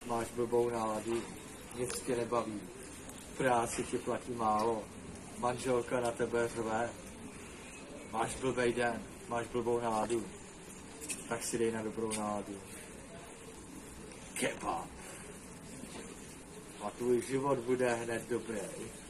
máš blbou náladu, nic tě nebaví, práci ti platí málo, manželka na tebe řve, máš blbej den, máš blbou náladu, tak si dej na dobrou náladu kebab. A tvůj život bude hned dobrý.